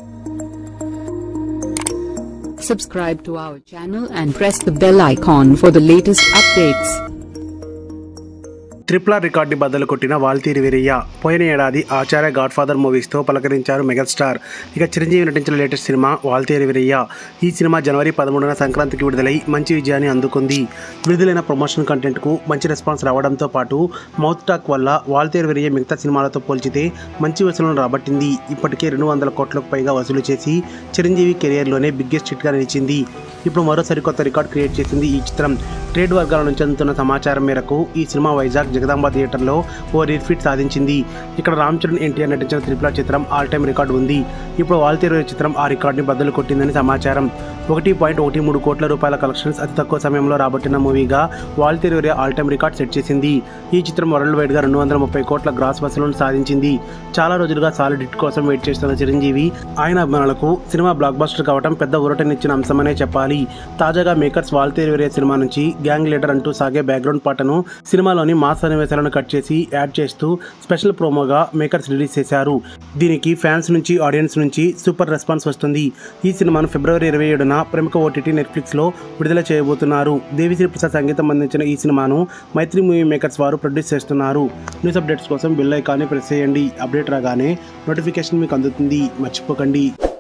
Subscribe to our channel and press the bell icon for the latest updates. RRR record బద్దలు కొట్టిన వాల్తీర్ వీరయ్య పోయిన ఏడాది Acharya God Father మూవీస్తో పలకరించారు మెగాస్టార్. ఇక చిరంజీవి నటించిన లేటెస్ట్ సినిమా వాల్తీర్ వీరయ్య. ఈ సినిమా జనవరి 13న సంక్రాంతికి విడుదలై మంచి విజయాన్ని అందుకుంది. విడుదలైన ప్రమోషన్ కంటెంట్కు మంచి రెస్పాన్స్ రావడంతో పాటు మౌత్ టాక్ వల్ల వాల్తీర్ వీరయ్య మిగతా సినిమాలతో పోల్చితే మంచి వసూలను రాబట్టింది. ఇప్పటికే 200 కోట్లకు పైగా వసూలు చేసి చిరంజీవి కెరియర్లోనే బిగ్గెస్ట్ హిట్గా నిలిచింది. ఇప్పుడు మరో సరికొత్త రికార్డ్ క్రియేట్ చేసింది ఈ చిత్రం. ట్రేడ్ వర్గాల నుంచి అందుతున్న సమాచారం మేరకు ఈ సినిమా వైజాగ్ జగదాంబ థియేటర్లో ఓ రేర్ ఫీట్ సాధించింది. ఇక్కడ రామ్ చరణ్ ఎన్టీఆర్ నటించిన RRR చిత్రం ఆల్ టైమ్ రికార్డు ఉంది. ఇప్పుడు వాల్తీర్ వీరయ్య చిత్రం ఆ రికార్డుని బద్దలు కొట్టిందని సమాచారం. 1.13 కోట్ల రూపాయల కలెక్షన్స్ అతి తక్కువ సమయంలో రాబట్టిన మూవీగా Waltair Veerayya all time record set చేసింది. ఈ చిత్రం వరల్డ్ వైడ్గా 230 కోట్ల గ్రాస్ వసూలను సాధించింది. చాలా రోజులుగా సాలిడ్ హిట్ కోసం వెయిట్ చేస్తున్న చిరంజీవి ఆయన అభిమానులకు సినిమా బ్లాక్ బస్టర్ కావడం పెద్ద ఊరటనిచ్చిన అంశమనే చెప్పాలి. తాజాగా మేకర్స్ వాల్తీర్ వీరయ్య సినిమా నుంచి గ్యాంగ్ లీడర్ అంటూ సాగే బ్యాక్గ్రౌండ్ పాటను సినిమాలోని మాస్ సన్నివేశాలను కట్ చేసి యాడ్ చేస్తూ స్పెషల్ ప్రోమోగా మేకర్స్ రిలీజ్ చేశారు. దీనికి ఫ్యాన్స్ నుంచి ఆడియన్స్ నుంచి సూపర్ రెస్పాన్స్ వస్తుంది. ఈ సినిమాను ఫిబ్రవరి 27న ప్రముఖ ఓటీటీ నెట్ఫ్లిక్స్లో విడుదల చేయబోతున్నారు. దేవిశ్రీ ప్రసాద్ సంగీతం అందించిన ఈ సినిమాను మైత్రి మూవీ మేకర్స్ వారు ప్రొడ్యూస్ చేస్తున్నారు. న్యూస్ అప్డేట్స్ కోసం బెల్ ఐకాన్ని ప్రెస్ చేయండి. అప్డేట్ రాగానే నోటిఫికేషన్ మీకు అందుతుంది. మర్చిపోకండి.